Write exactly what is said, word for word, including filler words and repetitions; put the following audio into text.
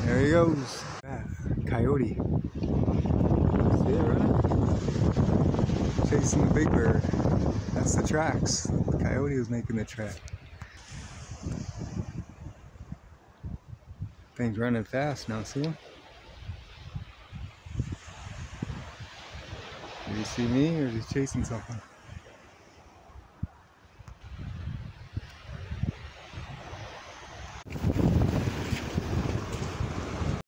There he goes. Ah, coyote. See it running? Chasing the big bird. That's the tracks. The coyote was making the track. Thing's running fast now, see him? Did he see me or is he chasing something?